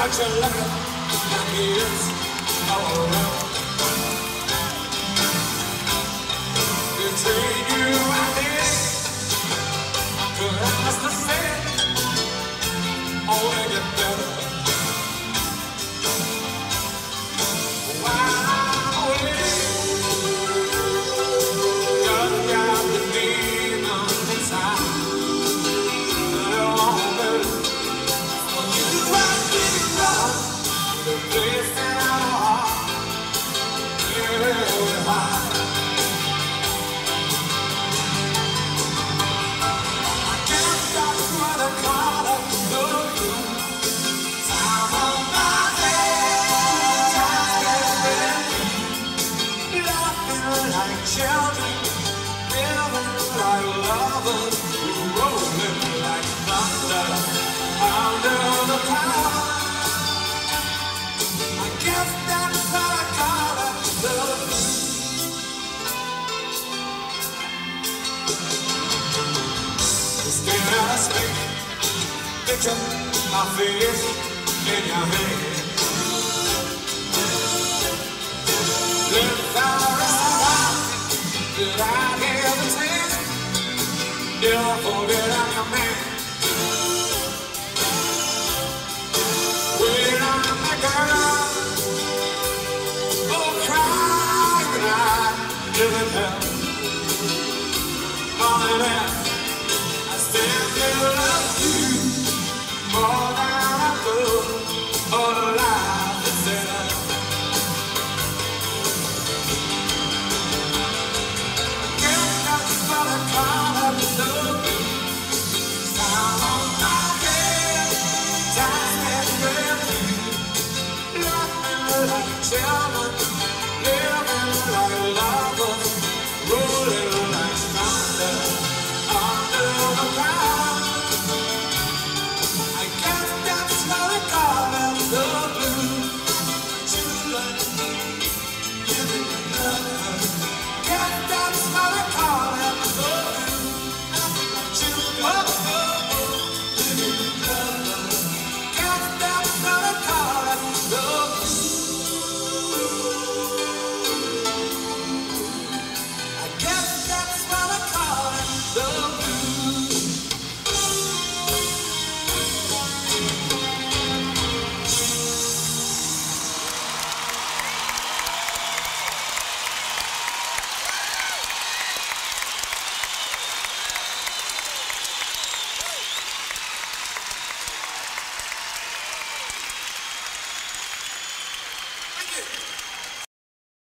But you're lucky, lucky it's all around. Between you and me, good as the same, only get better. Wow, you got the demon inside. Children, living like lovers, rolling like thunder under the power. I guess that's what I call it, love. Staring at a space, picture my face in your hand. Live out did I hear the taste? Never forget I'm your man.